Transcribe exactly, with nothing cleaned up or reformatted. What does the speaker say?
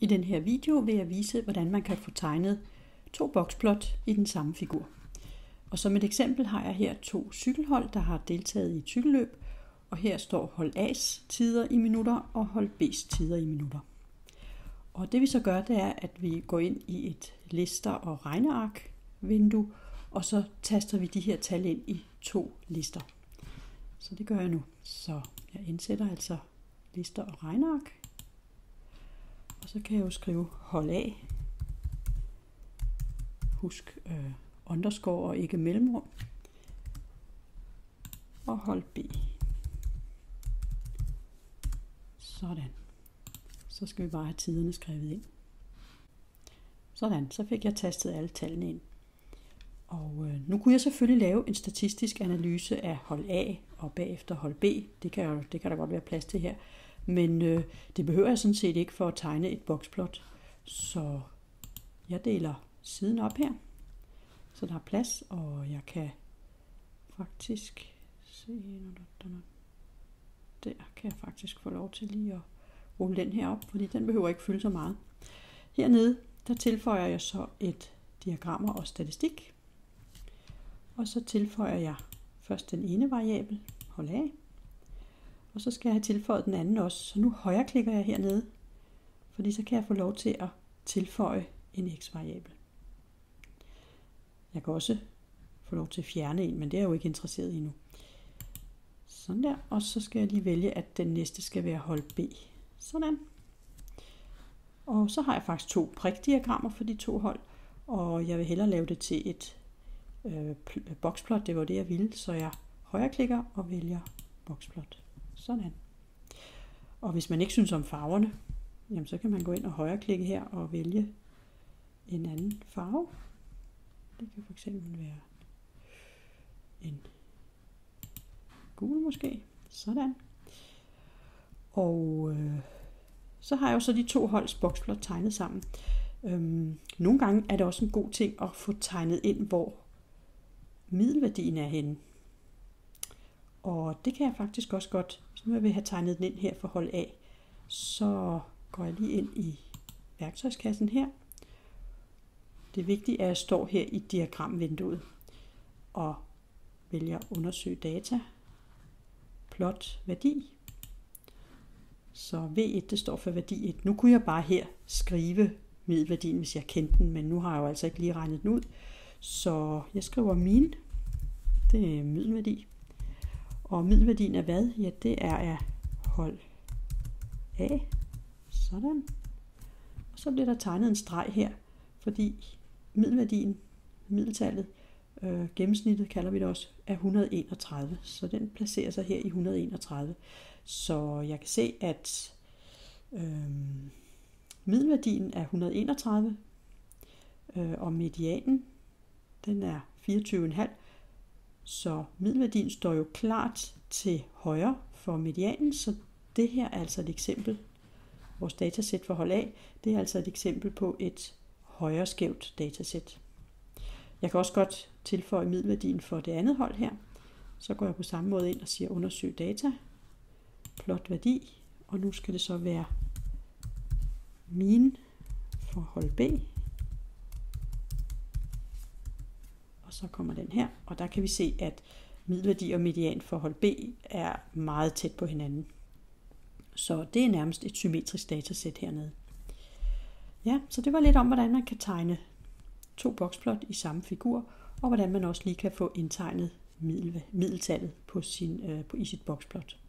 I den her video vil jeg vise, hvordan man kan få tegnet to boksplot i den samme figur. Og som et eksempel har jeg her to cykelhold, der har deltaget i et cykelløb. Og her står hold A's tider i minutter og hold B's tider i minutter. Og det vi så gør, det er, at vi går ind i et lister- og regneark vindue, og så taster vi de her tal ind i to lister. Så det gør jeg nu. Så jeg indsætter altså lister og regneark. Og så kan jeg jo skrive hold A. Husk øh, underscore og ikke mellemrum. Og hold B. Sådan. Så skal vi bare have tiderne skrevet ind. Sådan, så fik jeg tastet alle tallene ind. Og øh, nu kunne jeg selvfølgelig lave en statistisk analyse af hold A og bagefter hold B. Det kan, jo, det kan der godt være plads til her. Men øh, det behøver jeg sådan set ikke for at tegne et boksplot. Så jeg deler siden op her, så der er plads, og jeg kan faktisk se, der kan jeg faktisk få lov til lige at rulle den her op, fordi den behøver ikke fylde så meget. Hernede, der tilføjer jeg så et diagrammer og statistik, og så tilføjer jeg først den ene variabel, hold A, og så skal jeg have tilføjet den anden også. Så nu højreklikker jeg hernede, fordi så kan jeg få lov til at tilføje en x-variabel. Jeg kan også få lov til at fjerne en, men det er jeg jo ikke interesseret i nu. Sådan der, og så skal jeg lige vælge, at den næste skal være hold B. Sådan. Og så har jeg faktisk to prikdiagrammer for de to hold, og jeg vil hellere lave det til et øh, boksplot. Det var det, jeg ville, så jeg højreklikker og vælger boksplot. Sådan. Og hvis man ikke synes om farverne, jamen så kan man gå ind og højreklikke her og vælge en anden farve. Det kan for eksempel være en gul måske. Sådan. Og øh, så har jeg jo så de to holds boksplot tegnet sammen. Øhm, nogle gange er det også en god ting at få tegnet ind, hvor middelværdien er henne. Og det kan jeg faktisk også godt. Så nu vil jeg have tegnet den ind her for hold A. Så går jeg lige ind i værktøjskassen her. Det vigtige er, at jeg står her i diagramvinduet og vælger undersøge data, plot værdi. Så V et, det står for værdi et. Nu kunne jeg bare her skrive middelværdien, hvis jeg kendte den, men nu har jeg jo altså ikke lige regnet den ud. Så jeg skriver min, det er middelværdi. Og middelværdien er hvad? Ja, det er af hold A. Sådan. Og så bliver der tegnet en streg her, fordi middelværdien, middeltallet, øh, gennemsnittet kalder vi det også, er et hundrede og enogtredive. Så den placerer sig her i et hundrede og enogtredive. Så jeg kan se, at øh, middelværdien er et hundrede og enogtredive, øh, og medianen, den er fireogtyve komma fem. Så middelværdien står jo klart til højre for medianen, så det her er altså et eksempel. Vores datasæt for hold A, det er altså et eksempel på et højre skævt datasæt. Jeg kan også godt tilføje middelværdien for det andet hold her. Så går jeg på samme måde ind og siger undersøg data, plot værdi, og nu skal det så være min for hold B. Og så kommer den her, og der kan vi se, at middelværdi og median for hold B er meget tæt på hinanden. Så det er nærmest et symmetrisk datasæt hernede. Ja, så det var lidt om, hvordan man kan tegne to boksplot i samme figur, og hvordan man også lige kan få indtegnet middel, middeltallet på sin, øh, på, i sit boksplot.